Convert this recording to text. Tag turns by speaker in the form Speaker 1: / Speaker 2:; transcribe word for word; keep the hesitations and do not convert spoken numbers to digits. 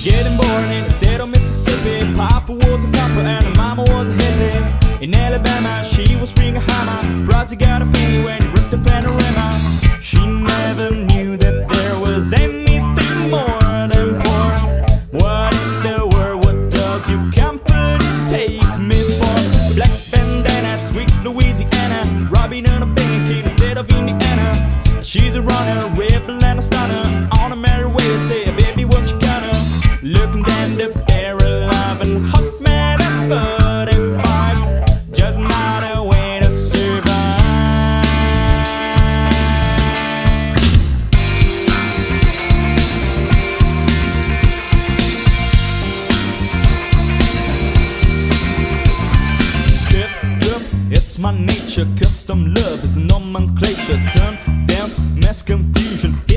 Speaker 1: Getting born in the state of Mississippi. Papa was a copper and mama was a hippie. In Alabama, she was swinging a hammer. Price you gotta pay when you rip the panorama. She never knew that there was anything more than porn. What in the world, what does your company take me for? Black bandana, sweet Louisiana, robbing on a bank in the state of Indiana. She's a runner, rebel and a stunner. On a merry way, say, baby, what you gonna? Looking down the barrel of an hot man at forty-five. Just not a way to survive. It's my nature, custom love is the nomenclature. Turn down mass confusion.